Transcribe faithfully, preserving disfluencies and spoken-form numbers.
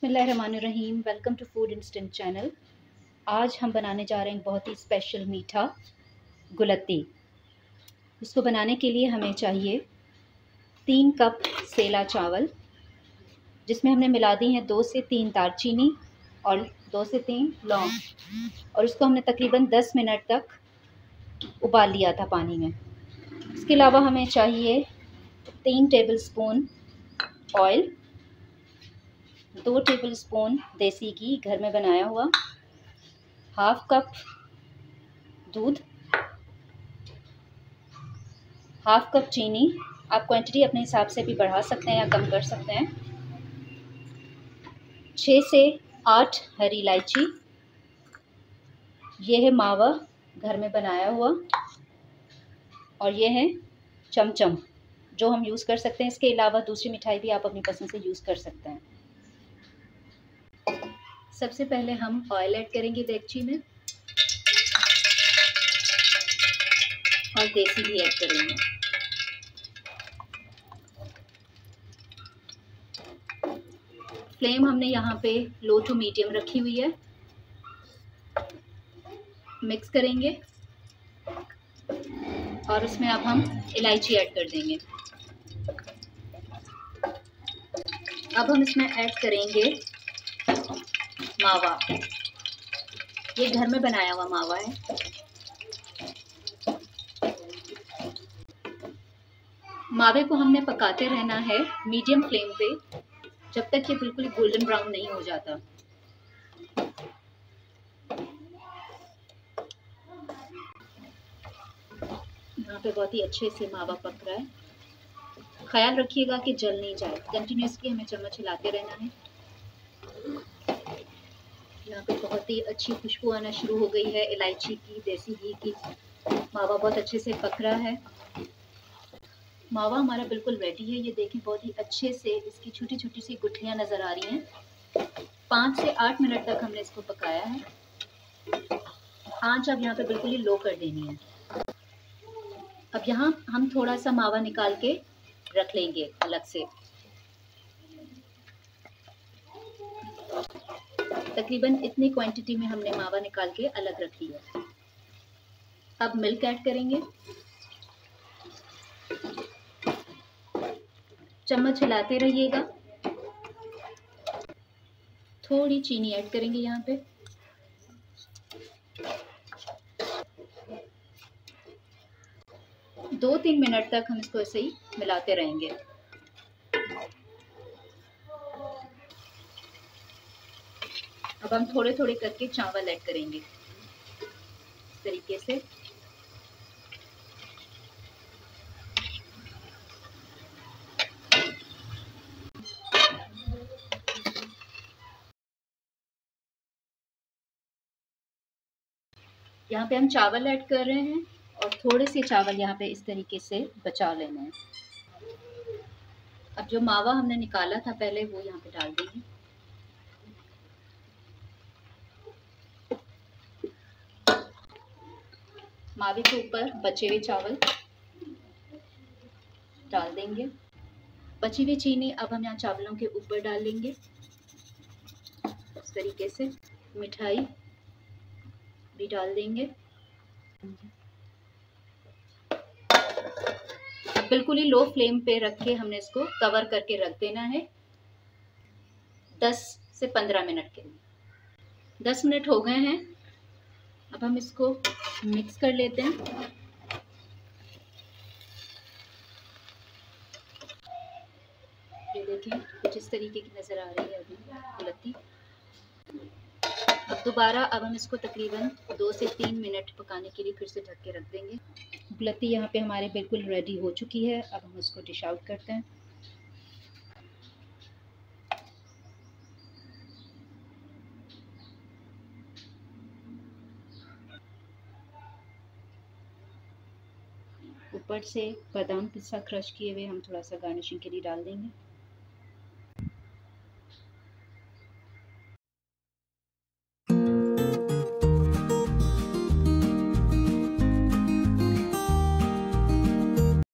बिस्मिल्लाहिर्रहमानिर्रहीम। Welcome to food instant channel. आज हम बनाने जा रहे हैं बहुत ही स्पेशल मीठा गुलत्ती। इसको बनाने के लिए हमें चाहिए तीन कप सेला चावल, जिसमें हमने मिला दी हैं दो से तीन दालचीनी और दो से तीन लौंग, और इसको हमने तकरीबन दस मिनट तक उबाल लिया था पानी में। इसके अलावा हमें चाहिए तीन टेबलस्पून ऑयल, दो टेबलस्पून देसी घी घर में बनाया हुआ, हाफ कप दूध, हाफ कप चीनी। आप क्वांटिटी अपने हिसाब से भी बढ़ा सकते हैं या कम कर सकते हैं। छः से आठ हरी इलायची, ये है मावा घर में बनाया हुआ, और ये है चमचम जो हम यूज़ कर सकते हैं। इसके अलावा दूसरी मिठाई भी आप अपनी पसंद से यूज़ कर सकते हैं। सबसे पहले हम ऑयल ऐड करेंगे देगची में और देसी घी ऐड करेंगे। फ्लेम हमने यहाँ पे लो टू मीडियम रखी हुई है। मिक्स करेंगे और उसमें अब हम इलायची ऐड कर देंगे। अब हम इसमें ऐड करेंगे मावा, ये घर में बनाया हुआ मावा है। मावे को हमने पकाते रहना है मीडियम फ्लेम पे जब तक ये बिल्कुल गोल्डन ब्राउन नहीं हो जाता। यहाँ पे बहुत ही अच्छे से मावा पक रहा है। ख्याल रखिएगा कि जल नहीं जाए। कंटिन्यूसली हमें चम्मच हिलाते रहना है। यहाँ पे बहुत ही अच्छी खुशबू आना शुरू हो गई है इलायची की, देसी घी की। मावा बहुत अच्छे से पक रहा है। मावा हमारा बिल्कुल रेडी है। ये देखें, बहुत ही अच्छे से इसकी छोटी छोटी सी गुठलियाँ नज़र आ रही हैं। पाँच से आठ मिनट तक हमने इसको पकाया है। आंच अब यहाँ पे बिल्कुल ही लो कर देनी है। अब यहाँ हम थोड़ा सा मावा निकाल के रख लेंगे अलग से। तकरीबन इतनी क्वांटिटी में हमने मावा निकाल के अलग रख लिया। अब मिल्क ऐड करेंगे। चम्मच हिलाते रहिएगा। थोड़ी चीनी ऐड करेंगे यहाँ पे। दो तीन मिनट तक हम इसको ऐसे ही मिलाते रहेंगे। अब हम थोड़े थोड़े करके चावल ऐड करेंगे इस तरीके से। यहाँ पे हम चावल ऐड कर रहे हैं और थोड़े से चावल यहाँ पे इस तरीके से बचा लेना है। अब जो मावा हमने निकाला था पहले, वो यहाँ पे डाल देंगे। मावे के ऊपर बचे हुए चावल डाल देंगे। बची हुई चीनी अब हम यहाँ चावलों के ऊपर डाल लेंगे इस तरीके से। मिठाई भी डाल देंगे। बिल्कुल ही लो फ्लेम पे रख के हमने इसको कवर करके रख देना है दस से पंद्रह मिनट के लिए। दस मिनट हो गए हैं। अब हम इसको मिक्स कर लेते हैं। ये देखें, कुछ इस तरीके की नज़र आ रही है अभी गुलत्ती। अब दोबारा अब हम इसको तकरीबन दो से तीन मिनट पकाने के लिए फिर से ढक के रख देंगे। गुलत्ती यहाँ पे हमारे बिल्कुल रेडी हो चुकी है। अब हम इसको डिश आउट करते हैं। ऊपर से बादाम पिस्ता क्रश किए हुए हम थोड़ा सा गार्निशिंग के लिए डाल देंगे।